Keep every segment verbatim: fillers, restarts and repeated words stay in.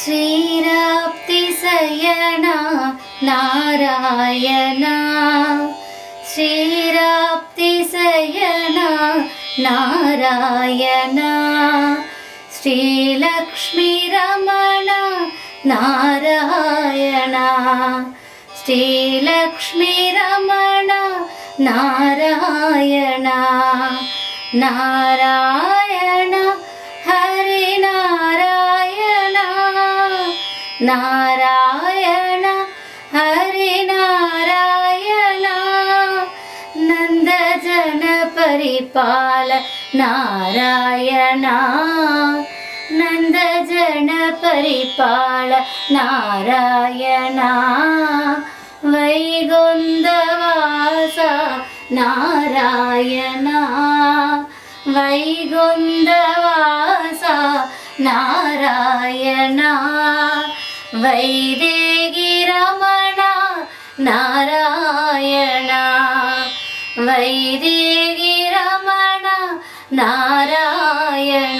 श्रीराप्तिशयना नारायण श्रीराप्तिशयना नारायण श्रीलक्ष्मीरमण नारायण श्रीलक्ष्मीरमण नारायण नारायण हरिनारायण नारायण हरिनारायण नंदजन परिपाल नारायण नंदजन परिपाल नारायण वैकुंठवास नारायण वैकुंठवास नारायण वैदेहीरमण नारायण वैदेहीरमण नारायण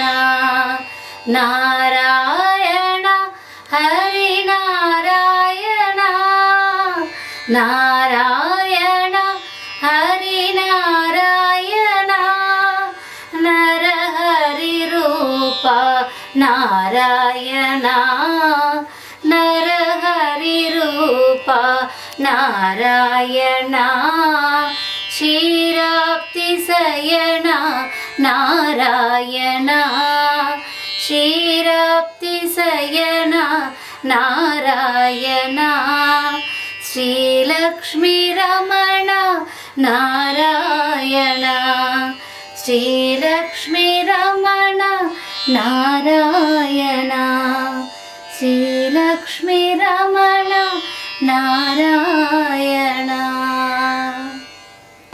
नारायण हरिनारायण नारायण हरिनारायण नरहरि रूप नारायण नरहरि रूप नारायण क्षीराप्तिशयना नारायण क्षीराप्तिशयना नारायण श्रीलक्ष्मीरमण नारायण श्रीलक्ष्मीरमण नारायण श्रीलक्ष्मीरमण